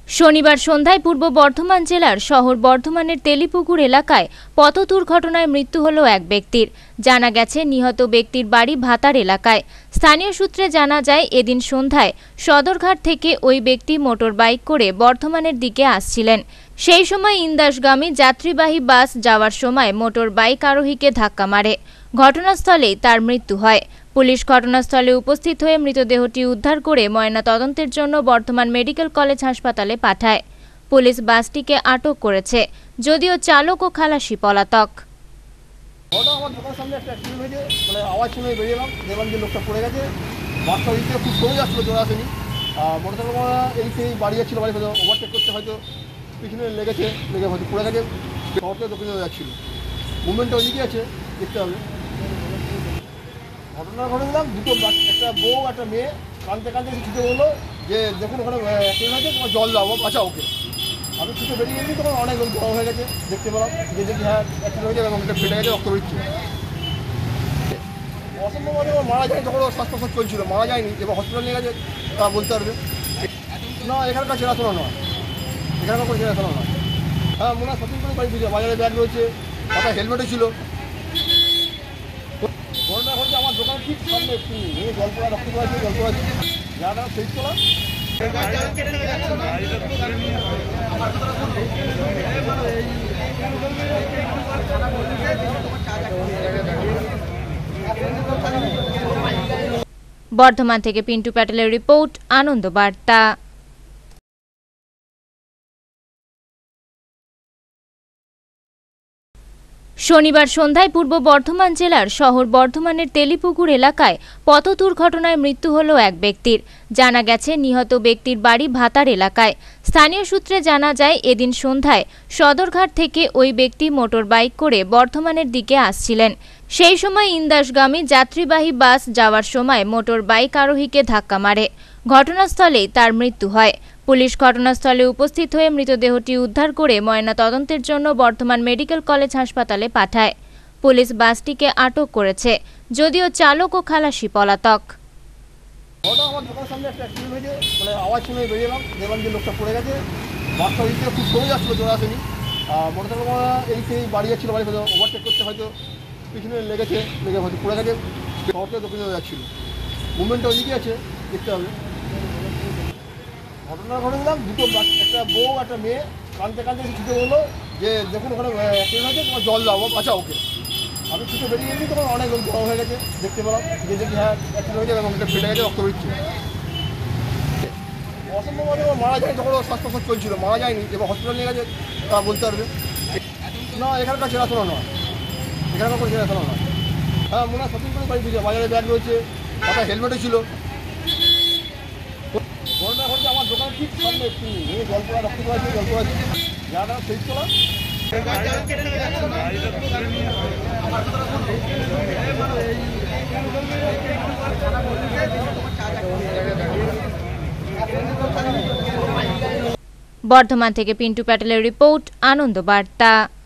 শনিবার সন্ধ্যায় পূর্ব বর্ধমান জেলার শহর বর্ধমানের তেলিপুকুর এলাকায় পথ দুর্ঘটনায় মৃত্যু হল এক ব্যক্তির। জানা গেছে নিহত ব্যক্তির বাড়ি ভাতার এলাকায়। স্থানীয় সূত্রে জানা যায় এদিন সন্ধ্যায় সদরঘাট থেকে ওই ব্যক্তি মোটর বাইক করে বর্ধমানের দিকে আসছিলেন। সেই সময় ইন্দাসগামী যাত্রীবাহী বাস যাওয়ার সময় মোটর বাইক আরোহীকে ধাক্কা মারে। ঘটনাস্থলেই তার মৃত্যু হয়। পুলিশ ঘটনাস্থলে উপস্থিত হয়ে মৃতদেহটি উদ্ধার করে ময়নাতদন্তের জন্য বর্ধমান মেডিকেল কলেজ হাসপাতালে পাঠায়। পুলিশ বাসটিকে আটক করেছে, যদিও চালক ও খালাসি পলাতক। আমার দোকানের সামনে একটা অ্যাক্সিডেন্ট হয়েছে, আওয়াজ শুনে বেরিয়েলাম, দেখলাম যে লোকটা পড়ে গেছে। বাসটা ওই থেকে খুব সরে যাচ্ছিলো, জোর আসেনি। মোটরসাইকেল এই সেই বাড়ি যাচ্ছিলো, বাড়ি হয়তো ওভারটেক করতে হয়তো পিছনে লেগে হয়তো পড়ে গেছে। শহর থেকে দক্ষিণে যাচ্ছিলো, মুভমেন্টটা ওইদিকে আছে, দেখতে হবে। ঘটনা ঘটে দিলাম, দুটো একটা বউ একটা মেয়ে কাঁদতে ছুটে বললো যে দেখুন ওখানে অ্যাক্সিডেন্ট হয়েছে, তোমার জল দাও, বাঁচা ওকে। আমি ছুটে বেরিয়ে গেছি, তখন অনেক লোক জড়ো হয়ে গেছে, দেখতে পেলাম যে দেখি হ্যাঁ অ্যাক্সিডেন্ট হয়েছে এবং এটা ফেটে গেছে, রক্ত বেরোচ্ছে। অসম্ভবভাবে মারা যায়, তখন শ্বাসকষ্ট চলছিল, মারা যায়নি। এবার হসপিটাল নিয়ে গেছে, তা বলতে পারবে না। এখানকার চেনাশোনা নয়, এখানকার কোনো চেনাশোনা নয়। হ্যাঁ মনে হয় শপিং করে বাড়ি দিয়েছে, বাজারে ব্যাগ রয়েছে, মাথায় হেলমেটও ছিল। ঘটনা ঘটছে আমার দোকান ঠিক সামনে, একটু জল পড়া, রক্ত পড়া আছে, জল পড়া আছে, যারা সেই তোলা। বর্ধমান থেকে পিন্টু প্যাটেলের রিপোর্ট, আনন্দ বার্তা। শনিবার সন্ধ্যায় পূর্ব বর্ধমান জেলার শহর বর্ধমানের তেলিপুকুর এলাকায় পথ দুর্ঘটনায় মৃত্যু হল এক ব্যক্তির। জানা গেছে নিহত ব্যক্তির বাড়ি ভাতার এলাকায়। স্থানীয় সূত্রে জানা যায় এদিন সন্ধ্যায় সদরঘাট থেকে ওই ব্যক্তি মোটর বাইক করে বর্ধমানের দিকে আসছিলেন। সেই সময় ইন্দাসগামী যাত্রীবাহী বাস যাওয়ার সময় মোটর বাইক আরোহীকে ধাক্কা মারে। ঘটনাস্থলেই তার মৃত্যু হয়। পুলিশ ঘটনাস্থলে উপস্থিত হয়ে মৃতদেহটি উদ্ধার করে ময়নাতদন্তের জন্য বর্ধমান মেডিকেল কলেজ হাসপাতালে পাঠায়। পুলিশ বাসটিকে আটক করেছে, যদিও চালক ও খালাসি পলাতক। আমার দোকানের সামনে একটা অ্যাক্সিডেন্ট হয়েছে, আওয়াজ শুনে বেরিয়েলাম, দেখলাম যে লোকটা পড়ে গেছে। বাসটা ওই থেকে খুব সরে যাচ্ছিলো, জোর আসেনি। মোটরসাইকেল এই সেই বাড়ি যাচ্ছিলো, বাড়ি হয়তো ওভারটেক করতে হয়তো পিছনে লেগে হয়তো পড়ে গেছে। শহর থেকে দক্ষিণে যাচ্ছিলো, মুভমেন্টটা ওইদিকে আছে, দেখতে হবে। ঘটনা ঘটে দিলাম, দুটো একটা বউ একটা মেয়ে কাঁদতে ছুটে বললো যে দেখুন ওখানে অ্যাক্সিডেন্ট হয়েছে, তোমার জল দাও, বাঁচা ওকে। আমি ছুটে বেরিয়ে গেছি, তখন অনেক লোক জড়ো হয়ে গেছে, দেখতে পেলাম যে দেখি হ্যাঁ অ্যাক্সিডেন্ট হয়েছে এবং এটা ফেটে গেছে, রক্ত বেরোচ্ছে। অসম্ভবভাবে মারা যায়, তখন শ্বাসকষ্ট চলছিল, মারা যায়নি। এবার হসপিটাল নিয়ে গেছে, তা বলতে পারবে না। এখানকার চেনাশোনা নয়, এখানকার কোনো চেনাশোনা নয়। হ্যাঁ মনে হয় শপিং করে বাড়ি দিয়েছে, বাজারে ব্যাগ রয়েছে, মাথায় হেলমেটও ছিল। ঘটনা ঘটছে আমার দোকান ঠিক সামনে, একটু জল পড়া, রক্ত পড়া আছে, জল পড়া আছে, যারা সেই তোলা। বর্ধমান থেকে পিন্টু প্যাটেলের রিপোর্ট, আনন্দ বার্তা।